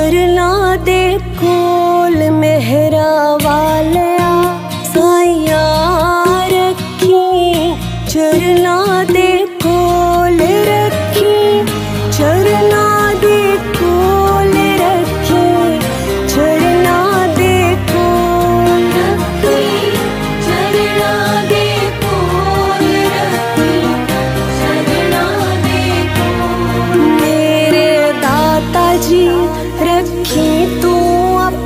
चरना दे कोल मेहरा वालिया साइया रखी, चरना दे कोल रखी, चरना दे कोल रखी, चरना दे कोल रखी, चरना दे कोल रखी, चरना दे कोल। मेरे दाता जी रखी तू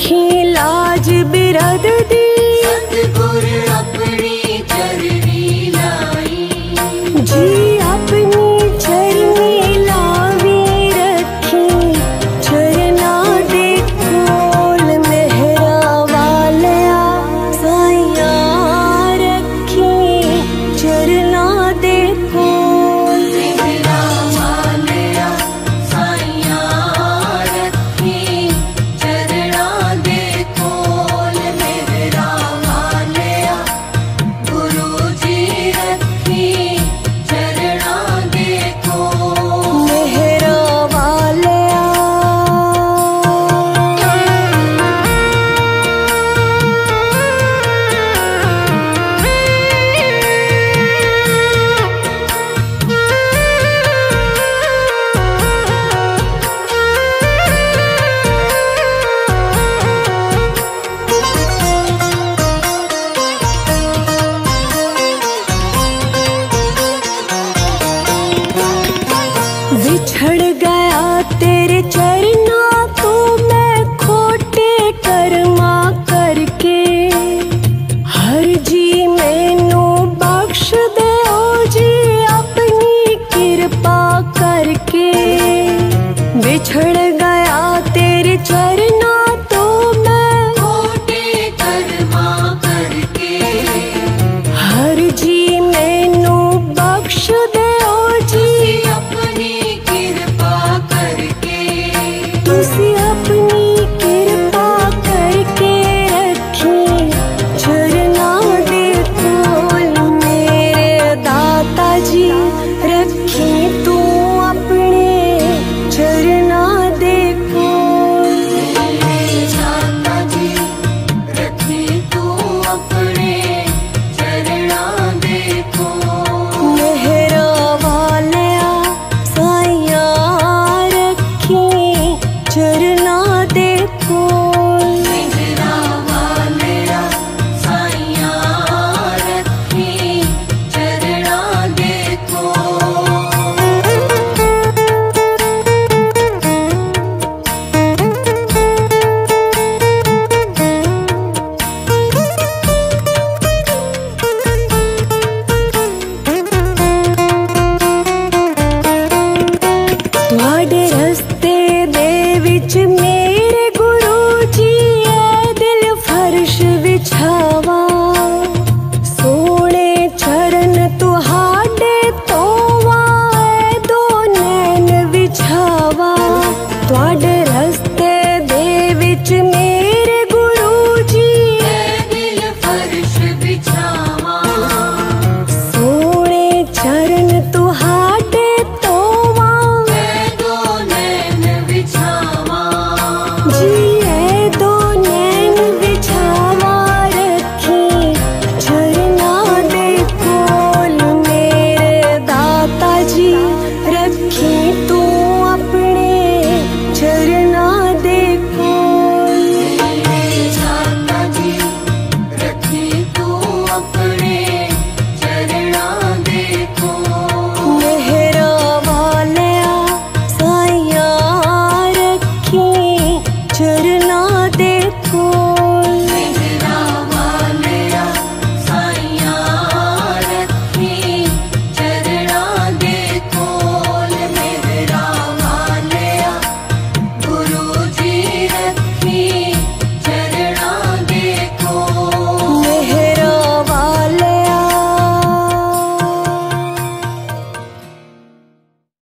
रखी लाज बिरद दी, सतगुर अपनी चरनी लाई। जी अपनी चरनी लावी रखी, चरना दे कोल मेहरा वालिया साइया रखी, चरना दे कोल मेहरा वालिया साइया रखी, चरना दे कोल मेहरा वालिया गुरु जी रखी, चरना दे कोल मेहरा वालिया। बिछड़ गया तेरे चरना तो मैं खोटे कर्मा करके, हर जी मैनू बख्श दे ओ जी अपनी कृपा करके। बिछड़ गया तेरे चरना तो मैं खोटे कर्मा करके, हर जी मैनू बख्श दे ओ जी अपनी कृपा करके। तुसी अपनी कृपा करके रखी, चरना दे कोल मेरे दाता जी रखी, तू अपने चरना दे कोल मेरे दाता जी रखी, तू अपने चरना दे कोल मेहरा वालिया साइया रखी, चरना